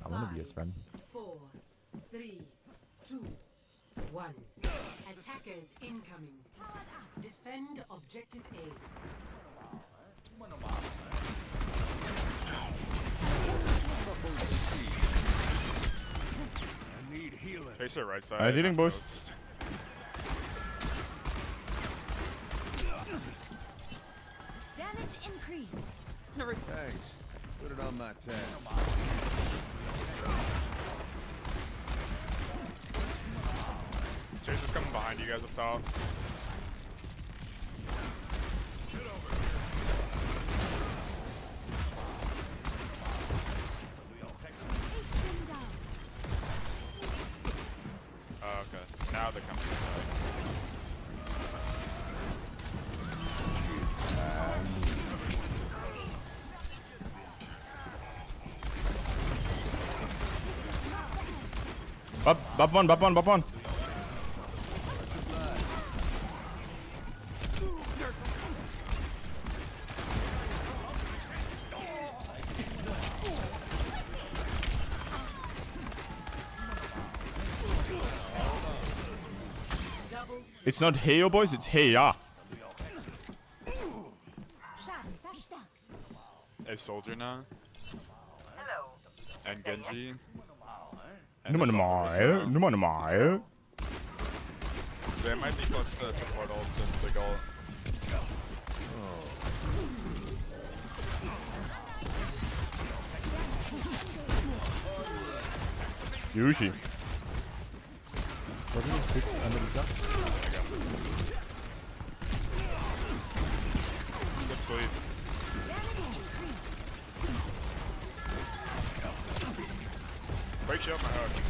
want to be his friend. 4, 3, 2, 1. Attackers incoming. Defend objective A. I need healing. Tracer right side. I didn't boost. Damage increase. Thanks. Put it on my tab. Tracer's coming behind you guys up top. Oh, okay. Now they're coming. Bop one. It's not Heyo, boys, it's Heya. A soldier now. Hello. And Genji. Nummer. They might be close to support ult since the goal. Yushi. What did he stick under the duck? Good sleep. Break shield my hook.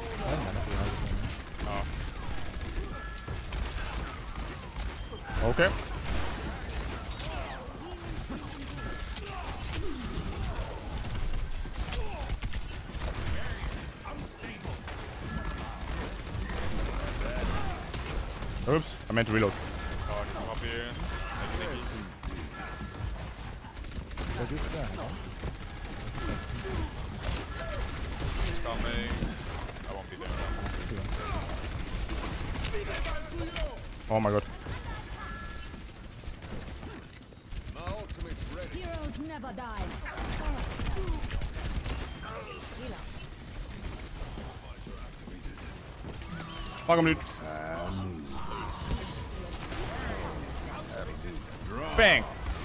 Oh. Okay. Oops, I meant to reload. Oh, come up here. He's coming. I won't be there. Oh my god. My ultimate's ready. Heroes never die. Fuck him, dude. Bang!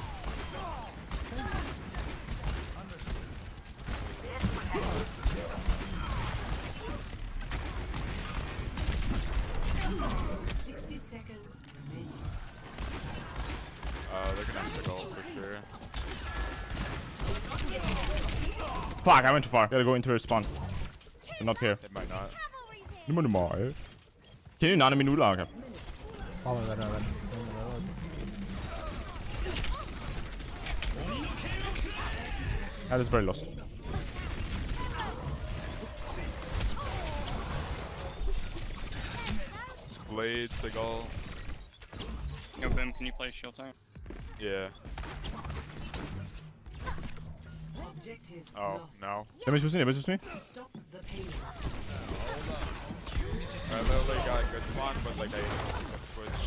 They're gonna have to go for sure. Fuck, I went too far. Gotta go into the spawn. They're not here. They might not. Nummer. Kan ju 9 minuter, okay. That is very lost. It's Blade, Seagull. Yo, Bim, can you play shield time? Yeah. Objective Oh, lost. no. Damage with me. Stop the pain. I literally got a good spawn, but like I switch.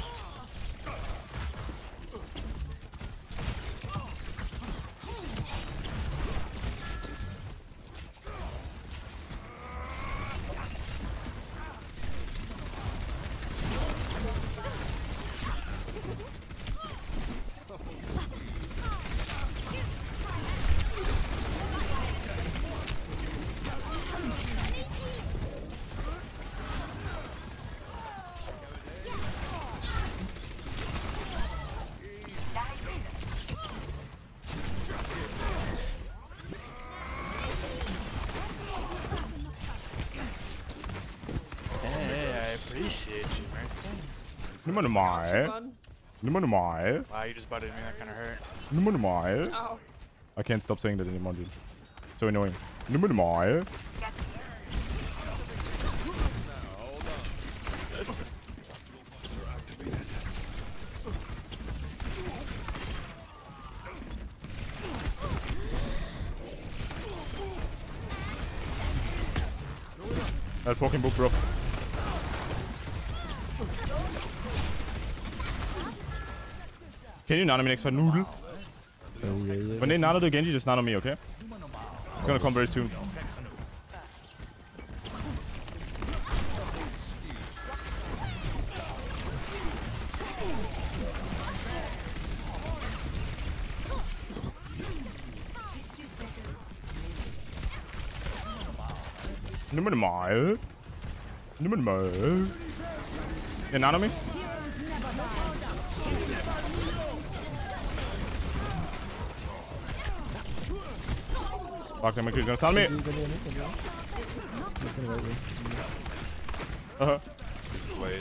Appreciate you, Mercy. Nummer. Wow, you just butted me. That kind of hurt. Nummer. Oh. I can't stop saying that anymore, dude. So annoying. Nummer. That fucking book, bro. Can you nano me next for noodle? When they nano the Genji, just nano me, okay? It's gonna come very soon. Nummer mal. Nummer mal. They nano me? Fuck, that McCree's gonna stun me. This blade.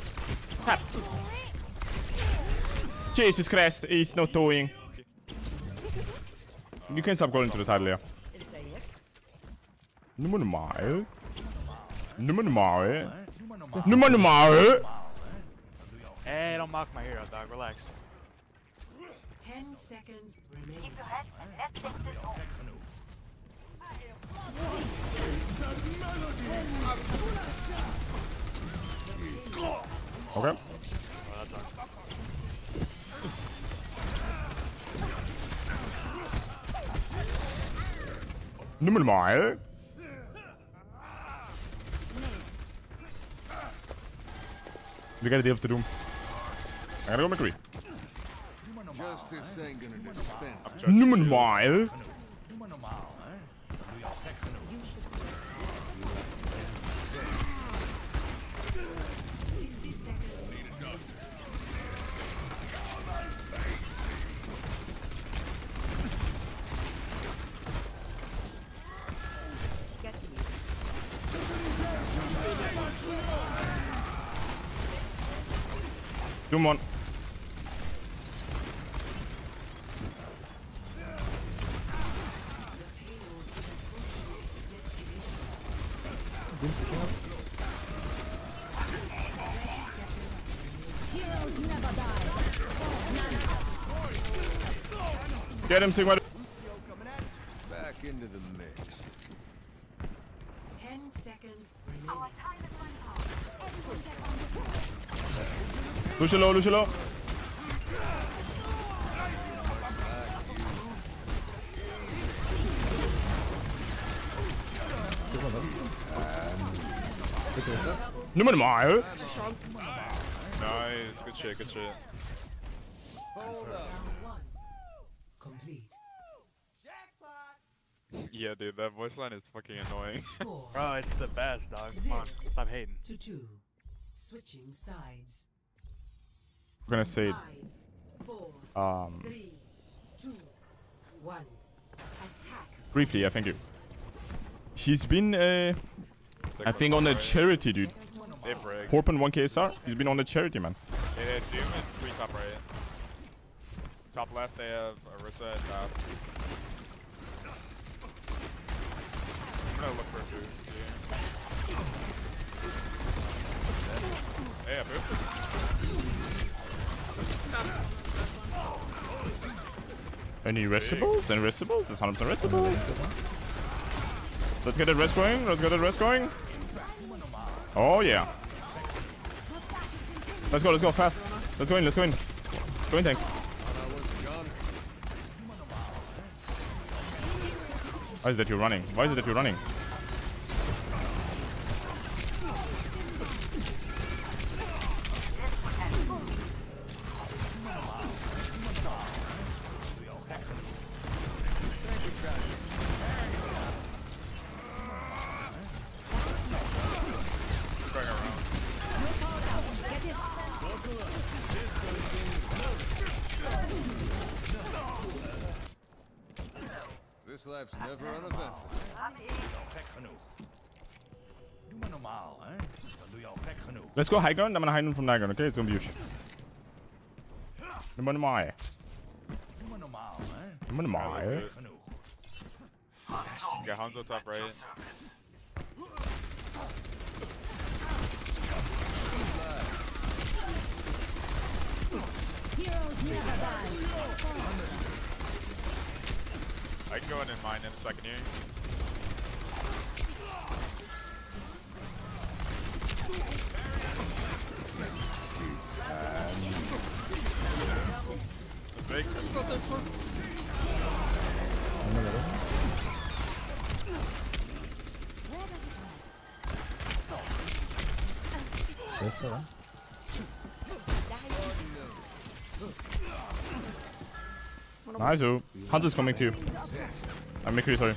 Jesus Christ, he's not towing. You can stop going to the title, yeah. Nummer mal. Nummer mal. Nummer mal. Hey, don't mock my hero, dog. Relax. 10 seconds remaining. Okay. Nummer mal. We got a deal to do. I gotta go McCree. Justice ain't gonna dispense. Nummer mal. Come on. Heroes never die. Get him, Sigma. Back into the mix. 10 seconds remaining. Lucio low, Lucio low. Nummer mal. Nice, good shit, good shit. Round 1 complete. Yeah, dude, that voice line is fucking annoying. Score Bro, it's the best, dog. Come on. Stop hating. to 2. Switching sides. I'm gonna say 5, 4, it. 3, 2, 1. Attack. Briefly, I thank you. He's been, I think, on the charity, dude. They break. 4.1 KSR. He's been on the charity, man. They had Doom and 3 top right. Top left, they have Arissa and top. I'm gonna look for a boost. Yeah, boost. Any resistables? Any resistables? It's 100% resistables. Let's get that rest going. Let's get that rest going. Oh, yeah. Let's go, fast. Let's go in, let's go in. Go in, thanks. Why is that you're running? Why is it that you're running? Going around. This life's never uneventful. Let's go high ground. I'm gonna hide him from high ground, okay? It's gonna be huge. Nummer normal. Nummer normal. Got Hanzo top right. Heroes never die. I can go in and mine in a second here. 됐어. Nice. Oh. Hunter's coming too. I'm McCree, sorry.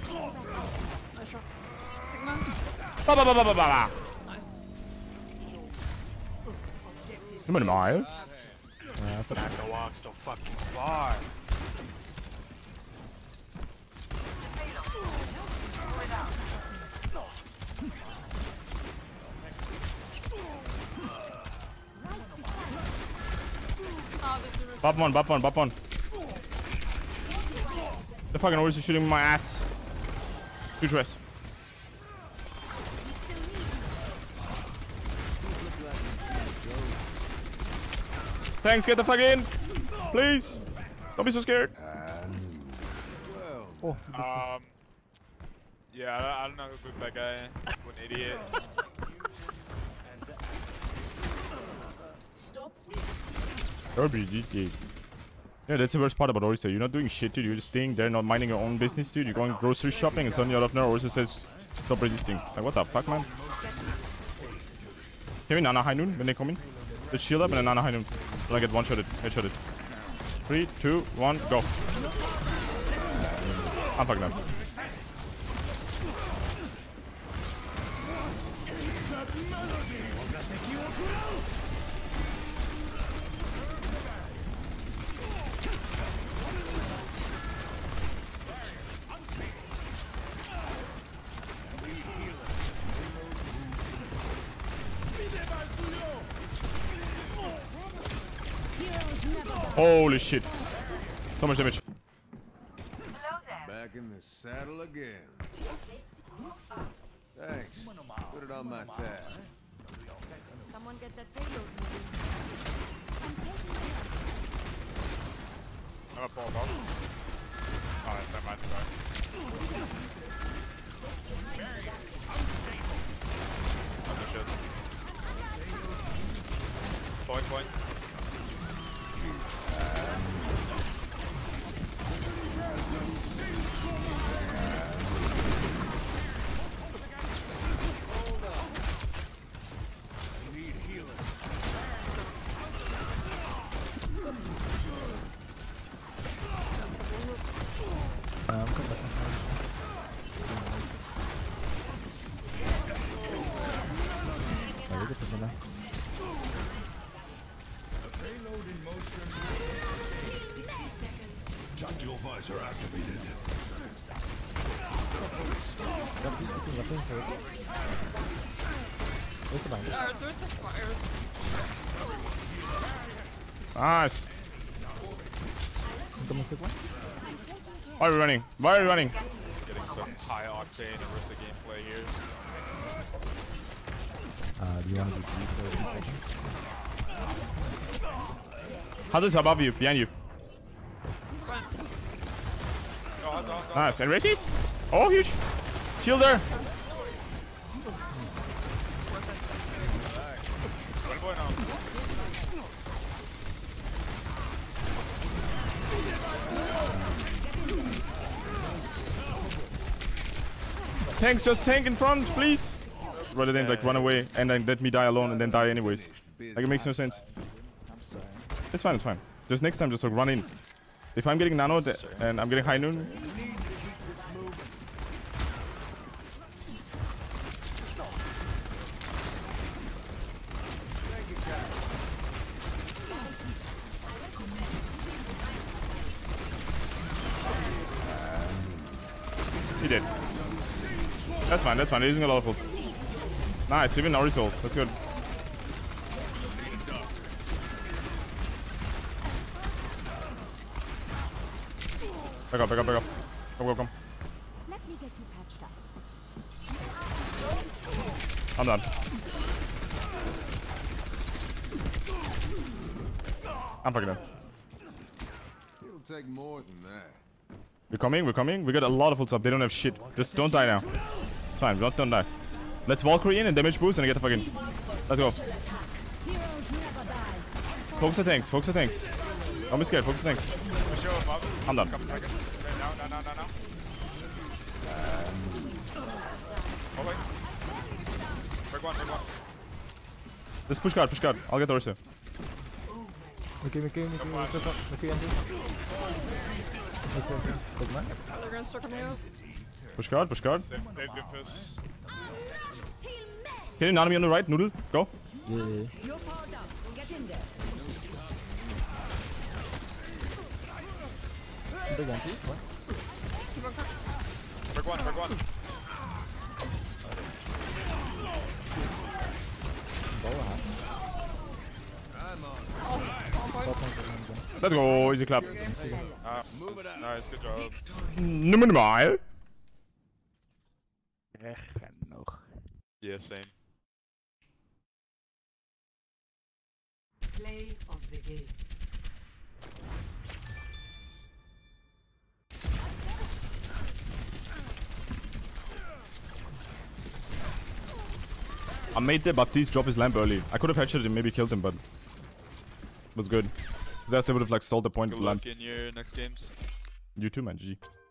Ba ba ba ba ba ba. You might mile. Ja, så Back the walk so fucking far. Bop one, bop one, bop one. The fucking horse is shooting my ass. Huge rest. Thanks, get the fuck in. Please. Don't be so scared. Yeah, I don't know who booked that guy. What an idiot. RBG. Yeah, that's the worst part about Orisa. You're not doing shit, dude. You're just staying there, not minding your own business, dude. You're going grocery shopping, and suddenly out of nowhere, Orisa says, stop resisting. Like, what the fuck, man? Can we Nana High Noon when they come in? Just shield up and then Nana High Noon. Till I get one-shotted, headshotted. 3, 2, 1, go. I'm fucking up. Holy shit. So much damage. Back in the saddle again. Thanks. Put it on my tab. Someone get that payload moving. I'm a ball dog. Oh, that might be right. Oh, shit. Point. Tactical visor activated. Nice. Why are we running? Why are we running? Getting some high octane Arista gameplay here. Do you want to do for 10 seconds? Hunter's above you, behind you. Nice. And races? Oh, huge. Shield there. Tanks, just tank in front, please. Rather than like run away and then let me die alone and then die anyways. Like it makes no sense. I'm sorry. It's fine, it's fine. Just next time, just like run in. If I'm getting nano and I'm getting high noon. He did. That's fine, that's fine. They're using a lot of ults. Nice, even Nori's ult. That's good. Back up, back up, back up. Come. Let me get you patched up. I'm done. I'm fucking done. It'll take more than that. We're coming. We got a lot of ults up. They don't have shit. Just don't die now. It's fine, don't die. Let's Valkyrie in and damage boost and get the fucking. Let's go. Focus the tanks, Don't be scared, focus the tanks. I'm done. Couple seconds. Okay, now. Oh, wait. Break one. Just push guard, push guard. I'll get the Orisa. McCree, step up. McCree enters. Sigma. They're gonna start coming out. Push guard, push guard. They've good fish. Hit an enemy on the right, Noodle. Go. Yeah. You're powered up. Get in there. Big anti. What? Break one, break one. Let's go, easy clap. Nice, good job. Normal. Echt genoeg. Yeah, same. Play of the game. I made the Baptiste drop his lamp early. I could have headshotted him, maybe killed him, but it was good. Zest would have like sold the point Good of the lamp. luck in your next games. You too, man. GG.